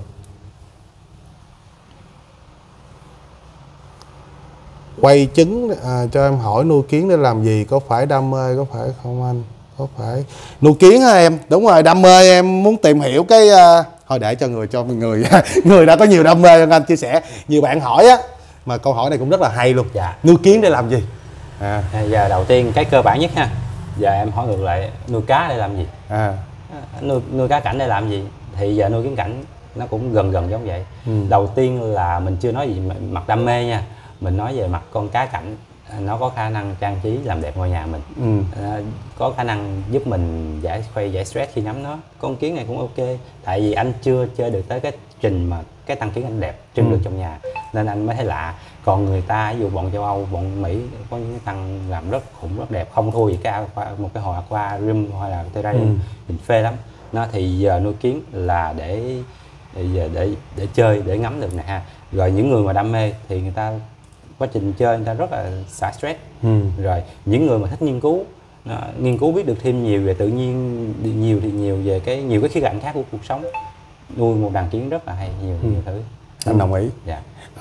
Quay trứng cho em hỏi nuôi kiến để làm gì, có phải đam mê có phải không anh? Có phải nuôi kiến hả em? Đúng rồi, đam mê, em muốn tìm hiểu cái thôi để cho người người đã có nhiều đam mê hơn anh chia sẻ. Nhiều bạn hỏi á, mà câu hỏi này cũng rất là hay luôn. Dạ. Nuôi kiến để làm gì? Giờ đầu tiên cái cơ bản nhất ha. Giờ em hỏi ngược lại, nuôi cá để làm gì? Nuôi cá cảnh để làm gì? Thì giờ nuôi kiến cảnh nó cũng gần giống vậy. Đầu tiên là mình chưa nói gì mặt đam mê nha, mình nói về mặt con cá cảnh. Nó có khả năng trang trí làm đẹp ngôi nhà mình, có khả năng giúp mình giải stress khi ngắm nó. Con kiến này cũng ok, tại vì anh chưa chơi được tới cái trình mà cái tăng kiến anh đẹp trưng được trong nhà nên anh mới thấy lạ. Còn người ta ví dụ bọn châu Âu, bọn Mỹ có những cái tăng làm rất khủng, rất đẹp, không thua gì một cái hồ aquarium hay là terrarium, mình phê lắm. Thì giờ nuôi kiến là để chơi, để ngắm được nè ha. Rồi những người mà đam mê thì người ta quá trình chơi người ta rất là xả stress. Rồi những người mà thích nghiên cứu biết được thêm nhiều về tự nhiên, nhiều về nhiều cái khía cạnh khác của cuộc sống, nuôi một đàn kiến rất là hay, nhiều thứ. Anh đồng ý. Dạ.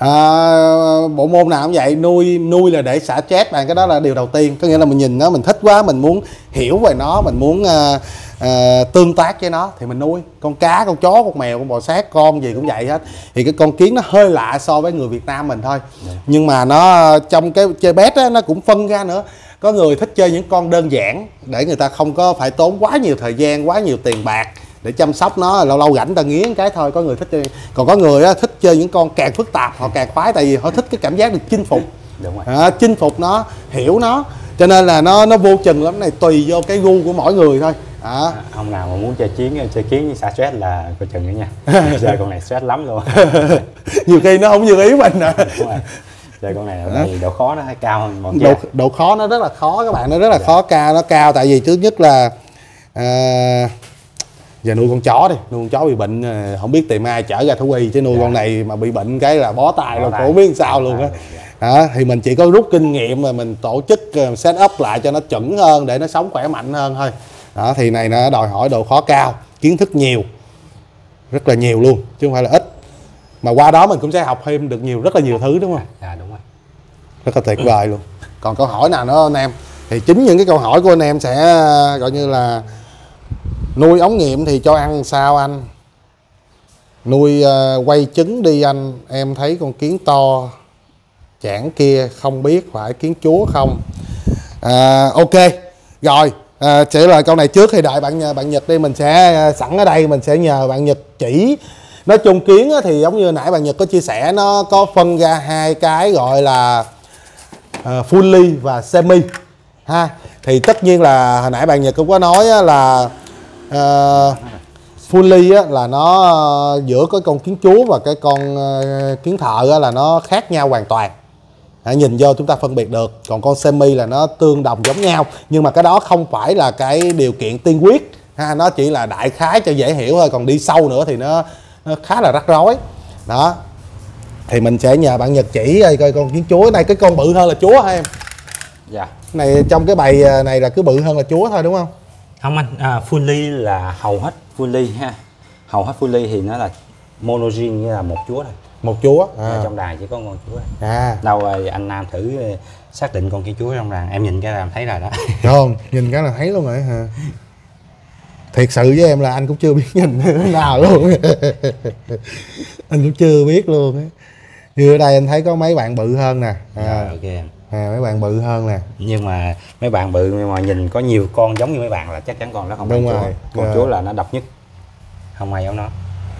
Bộ môn nào cũng vậy, nuôi là để xả stress bạn, cái đó là điều đầu tiên. Có nghĩa là mình nhìn nó, mình thích quá, mình muốn hiểu về nó, mình muốn tương tác với nó thì mình nuôi. Con cá, con chó, con mèo, con bò sát, con gì cũng vậy hết. Thì cái con kiến nó hơi lạ so với người Việt Nam mình thôi. Nhưng mà nó trong cái chơi bét á, nó cũng phân ra nữa. Có người thích chơi những con đơn giản để người ta không có phải tốn quá nhiều thời gian, quá nhiều tiền bạc để chăm sóc nó, lâu lâu rảnh ta nghiến cái thôi. Có người thích chơi, còn có người á, thích chơi những con càng phức tạp họ càng khoái, tại vì họ thích cái cảm giác được chinh phục. Đúng rồi. Chinh phục nó, hiểu nó, cho nên là nó vô chừng lắm. Này tùy vô cái gu của mỗi người thôi. Ông nào mà muốn chơi kiến xả stress là coi chừng nữa nha. Chơi con này stress lắm luôn. Nhiều khi nó không như ý mình nè. Chơi con này độ khó nó hay cao hơn bọn kia. Độ khó nó rất là khó các bạn, nó rất là khó, nó cao tại vì thứ nhất là giờ nuôi con chó đi, nuôi con chó bị bệnh không biết tìm ai chở ra thú y, chứ nuôi con này mà bị bệnh cái là bó tay luôn, không biết sao luôn á. Thì mình chỉ có rút kinh nghiệm mà mình tổ chức set up lại cho nó chuẩn hơn để nó sống khỏe mạnh hơn thôi. Thì này nó đòi hỏi độ khó cao, kiến thức nhiều, rất là nhiều luôn chứ không phải là ít. Mà qua đó mình cũng sẽ học thêm được rất là nhiều thứ, đúng không? Dạ đúng rồi. Rất là tuyệt vời luôn. Còn câu hỏi nào nữa anh em? Thì chính những cái câu hỏi của anh em sẽ gọi như là nuôi ống nghiệm thì cho ăn sao anh? Nuôi quay trứng đi anh, em thấy con kiến to chảng kia không biết phải kiến chúa không? Ok rồi, trả lời câu này trước thì đợi bạn Nhật đi, mình sẽ sẵn ở đây mình sẽ nhờ bạn Nhật chỉ. Nói chung kiến thì giống như nãy bạn Nhật có chia sẻ, nó có phân ra hai cái gọi là fully và semi ha. Thì tất nhiên là hồi nãy bạn Nhật cũng có nói là fully là nó giữa cái con kiến chúa và cái con kiến thợ là nó khác nhau hoàn toàn. Nhìn vô chúng ta phân biệt được. Còn con semi là nó tương đồng giống nhau, nhưng mà cái đó không phải là cái điều kiện tiên quyết ha, nó chỉ là đại khái cho dễ hiểu thôi, còn đi sâu nữa thì nó khá là rắc rối đó. Thì mình sẽ nhờ bạn Nhật chỉ coi con kiến chúa này, cái con bự hơn là chúa hả em? Dạ. Này trong cái bầy này là cứ bự hơn là chúa thôi đúng không? Không anh, fully là hầu hết fully ha. Hầu hết fully thì nó là monogene, như là một chúa thôi. Một chúa. Trong đàn chỉ có con chúa thôi. Đâu rồi anh Nam thử xác định con kiến chúa trong đàn, em nhìn cái là em thấy rồi đó. Không, nhìn cái là thấy luôn rồi hả? Thiệt sự với em là anh cũng chưa biết nhìn thế nào luôn. Anh cũng chưa biết luôn á. Như ở đây anh thấy có mấy bạn bự hơn nè. Ok em. Mấy bạn bự hơn nè. Nhưng mà mấy bạn bự mà nhìn có nhiều con giống như mấy bạn là chắc chắn con đó không phải chúa. Con chúa là nó độc nhất, không ai giống nó.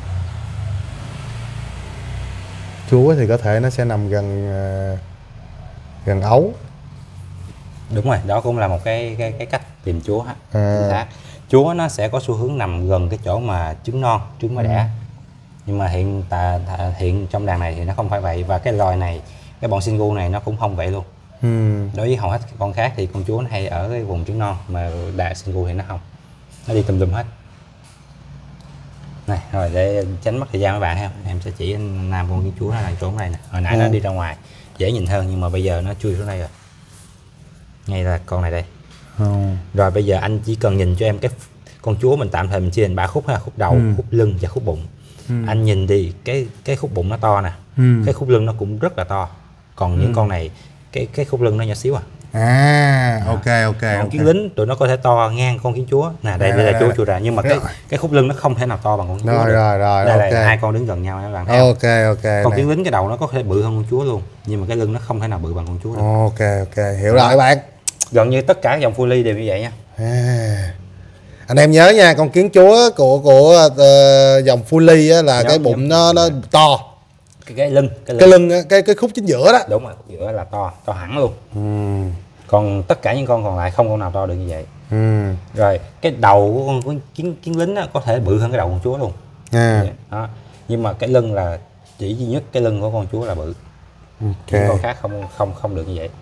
Chúa thì có thể nó sẽ nằm gần ấu. Đúng rồi, đó cũng là một cái cách. tìm chúa á. Chính xác. Chúa nó sẽ có xu hướng nằm gần cái chỗ mà trứng non, trứng mới đẻ. Nhưng mà hiện trong đàn này thì nó không phải vậy, và cái loài này, cái bọn Xingu này nó cũng không vậy luôn. Đối với hầu hết con khác thì con chúa nó hay ở cái vùng trứng non, mà đàn Xingu thì nó không, nó đi tùm lum hết. Này, rồi để tránh mất thời gian các bạn ha, em sẽ chỉ anh Nam con chúa nó đang trốn này nè. Hồi nãy nó đi ra ngoài dễ nhìn hơn, nhưng mà bây giờ nó chui xuống đây rồi. Ngay là con này đây. Rồi bây giờ anh chỉ cần nhìn cho em cái con chúa mình tạm thời mình chia thành 3 khúc ha, khúc đầu, khúc lưng và khúc bụng. Anh nhìn đi, cái khúc bụng nó to nè, cái khúc lưng nó cũng rất là to. Còn những con này cái khúc lưng nó nhỏ xíu à. Ok. Còn kiến lính tụi nó có thể to ngang con kiến chúa. Nè đây là chúa chui ra, nhưng mà cái khúc lưng nó không thể nào to bằng con kiến chúa được. Đây là hai con đứng gần nhau các bạn thấy không? Con kiến lính cái đầu nó có thể bự hơn con chúa luôn, nhưng mà cái lưng nó không thể nào bự bằng con chúa được. Ok, hiểu rồi các bạn. Gần như tất cả các dòng Fully đều như vậy nha. Anh em nhớ nha, con kiến chúa của dòng Fully á là cái bụng nó to. Cái lưng cái khúc chính giữa đó. Đúng rồi, khúc giữa là to hẳn luôn. Còn tất cả những con còn lại không con nào to được như vậy. Rồi cái đầu của con kiến lính á, có thể bự hơn cái đầu con chúa luôn. Đó. Nhưng mà cái lưng là chỉ duy nhất cái lưng của con chúa là bự. Những con khác không được như vậy.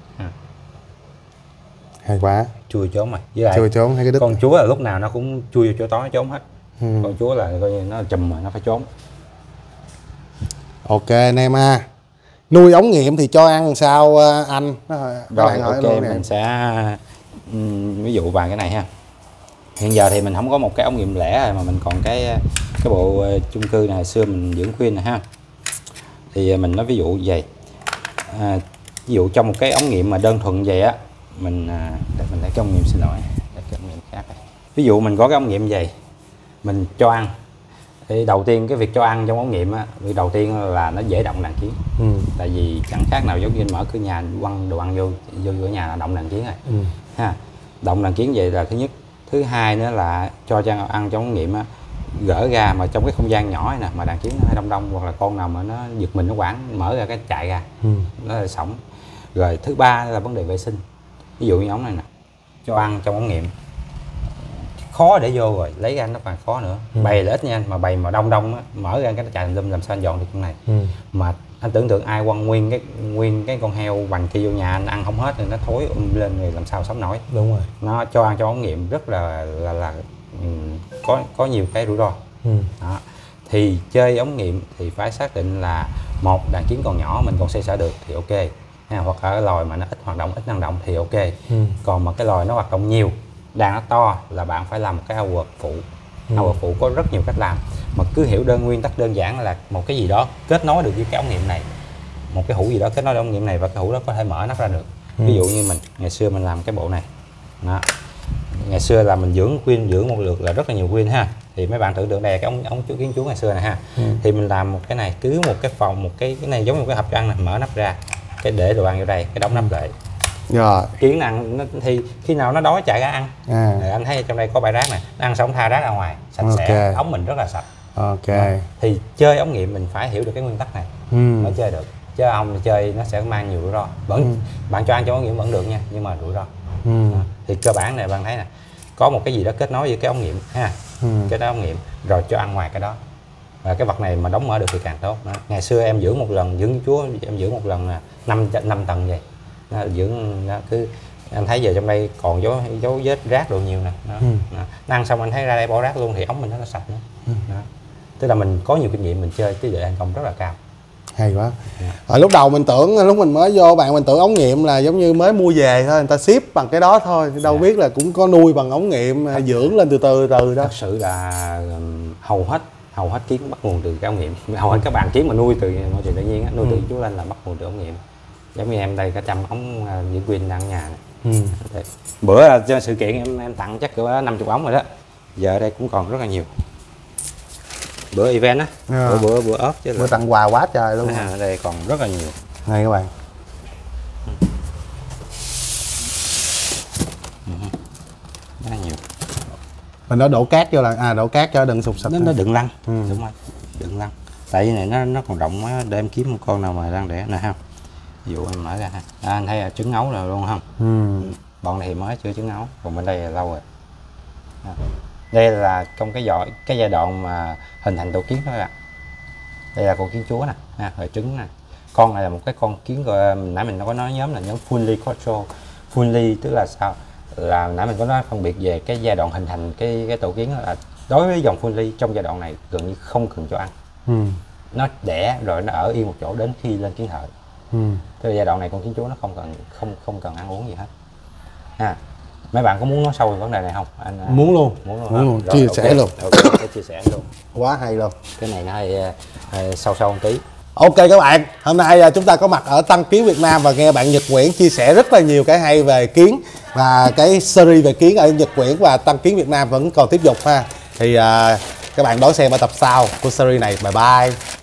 Hay quá. Chui trốn mà. Với lại chui trốn hay cái đứt. Con chúa là lúc nào nó cũng chui vô chỗ tối trốn hết. Con chúa là coi như nó chùm mà nó phải trốn. Ok anh em ha. Nuôi ống nghiệm thì cho ăn sao anh? Rồi ok, mình sẽ ví dụ vào cái này ha. Hiện giờ thì mình không có một cái ống nghiệm lẻ rồi, mà mình còn cái bộ chung cư này, hồi xưa mình dưỡng khuyên này ha. Thì mình nói ví dụ như vậy. Ví dụ trong một cái ống nghiệm mà đơn thuần vậy á, mình lấy cái ống nghiệm, xin lỗi, lấy cái ống nghiệm khác này. Ví dụ mình có cái ống nghiệm vậy, mình cho ăn. Thì đầu tiên cái việc cho ăn trong ống nghiệm á, việc đầu tiên là nó dễ động đàn kiến. Tại vì chẳng khác nào giống như mở cửa nhà quăng đồ ăn vô cửa nhà là động đàn kiến rồi. Ha. Động đàn kiến vậy là thứ nhất. Thứ hai nữa là cho ăn trong ống nghiệm á, gỡ ra mà trong cái không gian nhỏ này nè, mà đàn kiến nó hay đông hoặc là con nào mà nó giật mình nó quảng, mở ra cái chạy ra, nó là sống. Rồi thứ ba là vấn đề vệ sinh. Ví dụ như ống này nè, cho ăn trong ống nghiệm khó để vô rồi, lấy ra nó càng khó nữa. Bày là ít nha, mà bày mà đông á, mở ra cái nó chạy lum, làm sao anh dọn được con này. Mà anh tưởng tượng ai quăng nguyên cái con heo bằng kia vô nhà anh ăn không hết thì nó thối lên rồi làm sao sống nổi. Đúng rồi. Nó cho ăn trong ống nghiệm rất là có nhiều cái rủi ro. Đó. Thì chơi ống nghiệm thì phải xác định là một, đàn kiến còn nhỏ mình còn xoay sở được thì ok ha, hoặc là cái loài mà nó ít hoạt động, ít năng động thì ok. Còn mà cái loài nó hoạt động nhiều, đàn nó to là bạn phải làm một cái ao quật phụ. Ao quật phụ có rất nhiều cách làm, mà cứ hiểu nguyên tắc đơn giản là một cái gì đó kết nối được với cái ống nghiệm này, một cái hũ gì đó kết nối với ống nghiệm này, và cái hũ đó có thể mở nắp ra được. Ví dụ như ngày xưa mình làm cái bộ này đó. Ngày xưa là mình dưỡng một lượt là rất là nhiều quyên ha. Thì mấy bạn tưởng tượng đây là cái ống kiến chúa ngày xưa này ha. Thì mình làm một cái này, cứ một cái phòng, cái này giống như một cái hộp cho ăn này, mở nắp ra, cái để đồ ăn vô đây, cái đóng nắp lại. Rồi. Kiến ăn thì khi nào nó đói chạy ra ăn. Rồi anh thấy trong đây có bãi rác này, nó ăn xong tha rác ra ngoài, sạch sẽ, ống mình rất là sạch. Thì chơi ống nghiệm mình phải hiểu được cái nguyên tắc này mới chơi được. Chứ ông chơi nó sẽ mang nhiều rủi ro. Bạn cho ăn trong ống nghiệm vẫn được nha, nhưng mà rủi ro. Thì cơ bản này bạn thấy nè, có một cái gì đó kết nối với cái ống nghiệm ha. Cái đó ống nghiệm rồi cho ăn ngoài cái đó, và cái vật này mà đóng mở được thì càng tốt. Đó. Ngày xưa em dưỡng một lần, dưỡng chúa em dưỡng một lần là 5 tầng vậy. Đó, dưỡng đó, cứ anh thấy giờ trong đây còn dấu vết rác đồ nhiều nè. Nó ăn xong anh thấy ra đây bỏ rác luôn thì ống mình nó sạch nữa. Đó. Tức là mình có nhiều kinh nghiệm, mình chơi tỷ lệ thành công rất là cao. Hay quá. Lúc đầu mình tưởng, lúc mình mới vô bạn, mình tưởng ống nghiệm là giống như mới mua về thôi, người ta ship bằng cái đó thôi, đâu biết là cũng có nuôi bằng ống nghiệm, dưỡng lên từ từ đó. Thật sự là hầu hết kiến bắt nguồn từ cái ống nghiệm. Hầu hết các bạn kiến mà nuôi từ môi trường tự nhiên nuôi từ chú lên là bắt nguồn từ ống nghiệm. Giống như em đây cả trăm ống dưỡng quyên đang ở nhà này. Bữa cho sự kiện em tặng chắc cỡ 50 ống rồi đó. Giờ ở đây cũng còn rất là nhiều. Bữa event á, bữa ốp chứ. Bữa tặng quà quá trời luôn. Ở đây còn rất là nhiều. Này các bạn. Rất là nhiều. Mình đã đổ cát vô là đổ cát cho đừng sụp sạch. Nó đựng lăng. Đúng rồi. Đựng lăng. Tại vì này nó còn rộng quá, để em kiếm một con nào mà đang đẻ nè ha. Ví dụ em mở ra ha. Anh thấy là trứng ấu rồi luôn không? bọn này thì mới chưa trứng ấu, còn bên đây là lâu rồi. Đây là trong cái giai đoạn mà hình thành tổ kiến đó các bạn. Đây là con kiến chúa nè, rồi trứng nè. Con này là một cái con kiến gọi nãy mình có nói nhóm là nhóm fully control. Fully tức là sao? Là nãy mình có nói phân biệt về cái giai đoạn hình thành cái tổ kiến, là đối với dòng fully trong giai đoạn này gần như không cần cho ăn. Nó đẻ rồi nó ở yên một chỗ đến khi lên kiến thợ. Tức là giai đoạn này con kiến chúa nó không cần ăn uống gì hết. Mấy bạn có muốn nói sâu về vấn đề này không? Anh muốn luôn. Rồi, chia sẻ luôn. Sẽ chia sẻ luôn. Quá hay luôn. Cái này nó hơi sâu một tí. Ok các bạn, hôm nay chúng ta có mặt ở Tăng Kiến Việt Nam và nghe bạn Nhật Nguyễn chia sẻ rất là nhiều cái hay về kiến, và cái series về kiến ở Nhật Nguyễn và Tăng Kiến Việt Nam vẫn còn tiếp tục ha. Thì các bạn đón xem ở tập sau của series này. Bye bye.